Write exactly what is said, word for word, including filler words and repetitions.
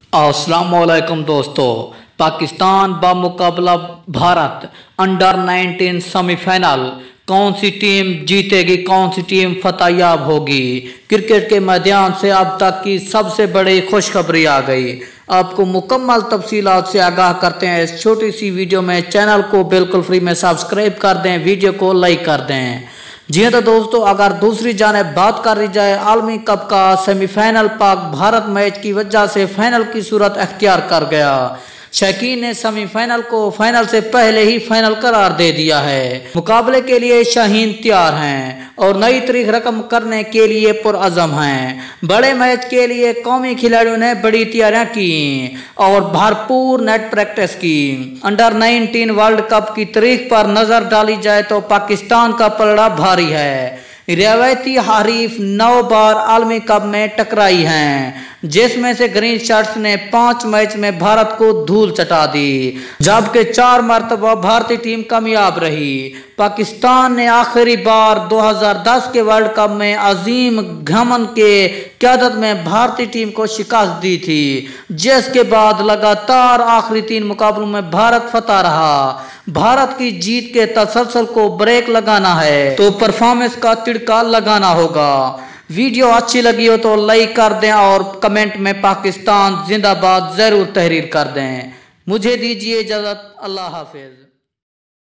अस्सलाम वालेकुम दोस्तों। पाकिस्तान बमुकाबला भारत अंडर नाइनटीन सेमीफाइनल, कौन सी टीम जीतेगी, कौन सी टीम फतेहयाब होगी? क्रिकेट के मैदान से अब तक की सबसे बड़ी खुशखबरी आ गई। आपको मुकम्मल तफसीलात से आगाह करते हैं इस छोटी सी वीडियो में। चैनल को बिल्कुल फ्री में सब्सक्राइब कर दें, वीडियो को लाइक कर दें। जी हाँ तो दोस्तों, अगर दूसरी जानिब बात कर ली जाए आलमी कप का सेमीफाइनल, पाक भारत मैच की वजह से फाइनल की सूरत अख्तियार कर गया। शकीन ने सेमीफाइनल को फाइनल से पहले ही फाइनल करार दे दिया है। मुकाबले के लिए शाहीन तैयार हैं और नई तारीख रकम करने के लिए पुरअज़म हैं। बड़े मैच के लिए कौमी खिलाड़ियों ने बड़ी तैयारियां की और भरपूर नेट प्रैक्टिस की। अंडर नाइनटीन वर्ल्ड कप की तारीख पर नजर डाली जाए तो पाकिस्तान का पलड़ा भारी है। रिवायती हरीफ नौ बार आलमी कप में टकराई हैं, जिसमें से ग्रीन शर्ट्स ने पांच मैच में भारत को धूल चटा दी, जबकि चार मरतबा भारतीय टीम कामयाब रही। पाकिस्तान ने आखिरी बार दो हज़ार दस के वर्ल्ड कप में अजीम घमन के क़यादत में भारतीय टीम को शिकस्त दी थी, जिसके बाद लगातार आखिरी तीन मुकाबलों में भारत फतह रहा। भारत की जीत के तसलसल को ब्रेक लगाना है तो परफॉर्मेंस का तिड़का लगाना होगा। वीडियो अच्छी लगी हो तो लाइक कर दें और कमेंट में पाकिस्तान जिंदाबाद जरूर तहरीर कर दें। मुझे दीजिए इजाजत। अल्लाह हाफिज।